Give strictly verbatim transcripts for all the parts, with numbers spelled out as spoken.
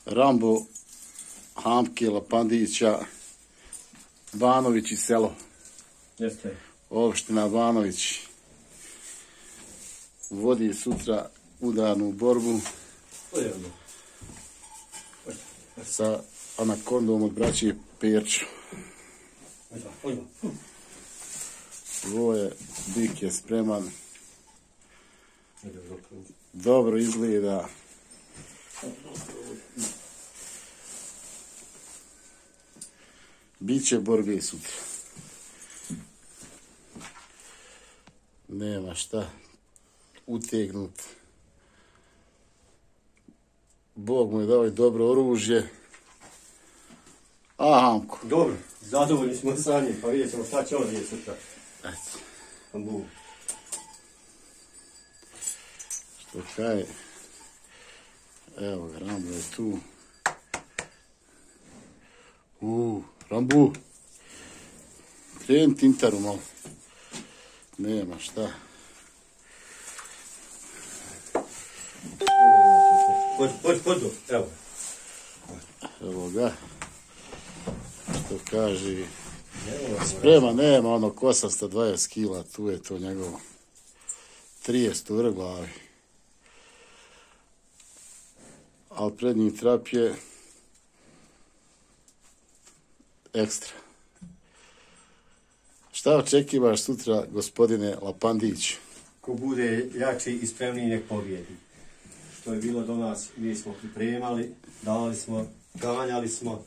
Rambo, Hamke, Lapandića, Banović i selo. Jeste. Opština Banović vodi sutra udarnu borbu sa anakondom od braće Perču. Ovo je, bik je spreman. Dobro izgleda. Biće borbe sutra. Nema šta utegnut. Bog mu je dao i dobro oružje. A, Hamko. Dobro, zadovoljni smo sa njim, pa vidjet ćemo šta će on vidjeti sutra. Eto. Što kaj, evo ga, Rambo je tu. Uuu, Rambo. Kreni tintaru malo. Nema šta. Pođi, pođi, pođi, evo. Evo ga. Što kaže, Spreman nema onog osamsto dvadeset kila, tu je to njegovo. trideset u glavi. Ali prednji trap je ekstra. Šta očekivaš sutra, gospodine Lapandić? Ko bude jači i spremniji, nek pobjedi. Što je bilo do nas, mi smo pripremali, dali smo, ganjali smo.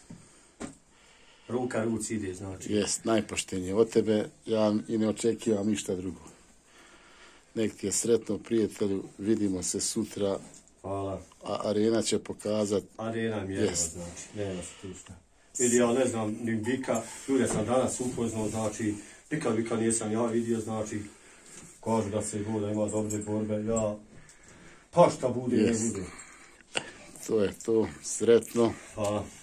Ruka ruci ide, znači. Jest, najpoštenije od tebe, ja i ne očekivam ništa drugo. Nek ti je sretno, prijatelju, vidimo se sutra. Hvala. A arena će pokazat. Arena mi je, znači, nema se tu šta. Vidi, ja ne znam, ni bika, ljude sam danas upoznao, znači, nikad bika nisam ja vidio, znači, kažu da se voda ima dobre borbe, ja, pa šta bude, yes. Ne bude. To je to, sretno. Hvala.